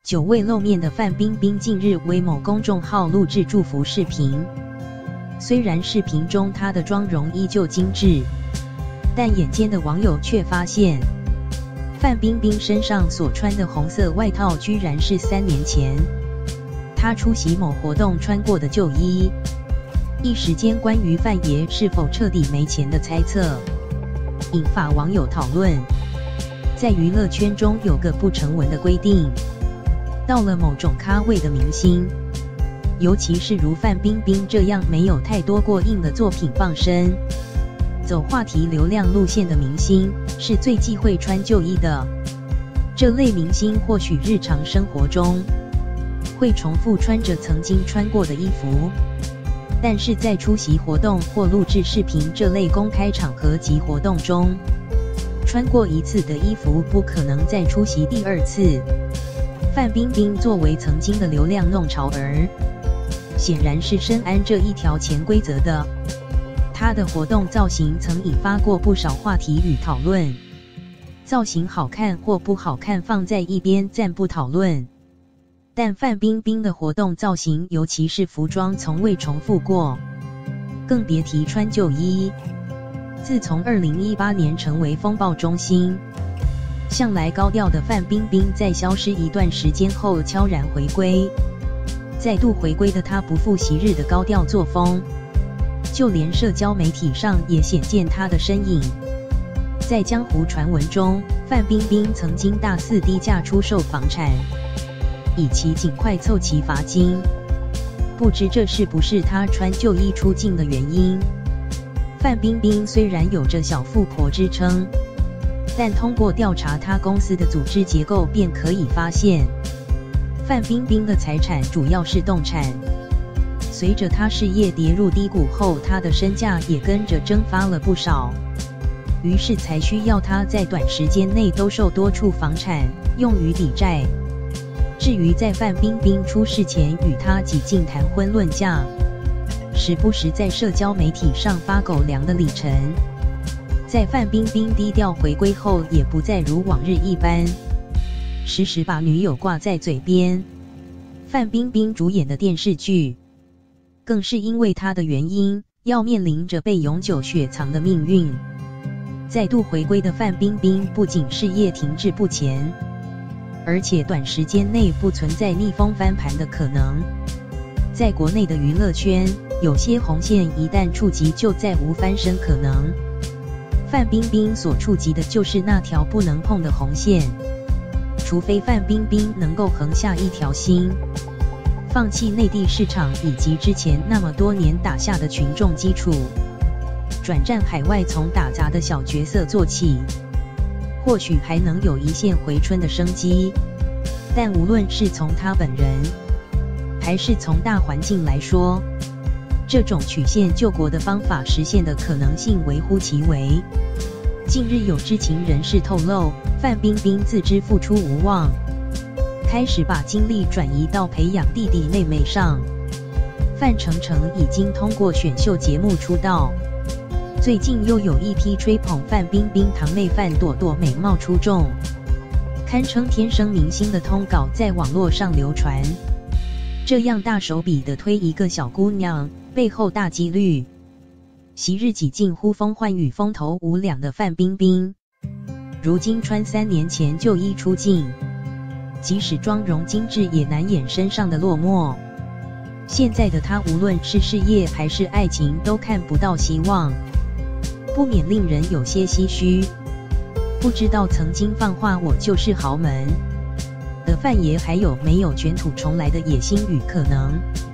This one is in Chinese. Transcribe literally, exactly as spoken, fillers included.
久未露面的范冰冰近日为某公众号录制祝福视频，虽然视频中她的妆容依旧精致，但眼尖的网友却发现，范冰冰身上所穿的红色外套居然是三年前她出席某活动穿过的旧衣。一时间，关于范爷是否彻底没钱的猜测引发网友讨论。在娱乐圈中有个不成文的规定，到了某种咖位的明星，尤其是如范冰冰这样没有太多过硬的作品傍身，走话题流量路线的明星是最忌讳穿旧衣的。这类明星或许日常生活中会重复穿着曾经穿过的衣服，但是在出席活动或录制视频这类公开场合及活动中，穿过一次的衣服不可能再出席第二次。范冰冰作为曾经的流量弄潮儿，显然是深谙这一条潜规则的。她的活动造型曾引发过不少话题与讨论，造型好看或不好看放在一边暂不讨论，但范冰冰的活动造型，尤其是服装从未重复过，更别提穿旧衣。自从二零一八年成为风暴中心，向来高调的范冰冰在消失一段时间后悄然回归。再度回归的她不复昔日的高调作风，就连社交媒体上也显见她的身影。在江湖传闻中，范冰冰曾经大肆低价出售房产，以期尽快凑齐罚金。不知这是不是她穿旧衣出镜的原因？范冰冰虽然有着小富婆之称，但通过调查她公司的组织结构便可以发现，范冰冰的财产主要是动产。随着她事业跌入低谷后，她的身价也跟着蒸发了不少，于是才需要她在短时间内兜售多处房产，用于抵债。至于在范冰冰出事前与她几近谈婚论嫁，时不时在社交媒体上发狗粮的李晨，在范冰冰低调回归后，也不再如往日一般，时时把女友挂在嘴边。范冰冰主演的电视剧，更是因为她的原因，要面临着被永久雪藏的命运。再度回归的范冰冰，不仅事业停滞不前，而且短时间内不存在逆风翻盘的可能。在国内的娱乐圈，有些红线一旦触及，就再无翻身可能。范冰冰所触及的就是那条不能碰的红线，除非范冰冰能够横下一条心，放弃内地市场以及之前那么多年打下的群众基础，转战海外，从打杂的小角色做起，或许还能有一线回春的生机。但无论是从她本人，还是从大环境来说，这种曲线救国的方法实现的可能性微乎其微。近日有知情人士透露，范冰冰自知复出无望，开始把精力转移到培养弟弟妹妹上。范丞丞已经通过选秀节目出道，最近又有一批吹捧范冰冰堂妹范朵朵美貌出众，堪称天生明星的通稿在网络上流传。这样大手笔的推一个小姑娘，背后大几率昔日几近呼风唤雨、风头无两的范冰冰，如今穿三年前旧衣出镜，即使妆容精致，也难掩身上的落寞。现在的她，无论是事业还是爱情，都看不到希望，不免令人有些唏嘘。不知道曾经放话我就是豪门的范爷，还有没有卷土重来的野心与可能？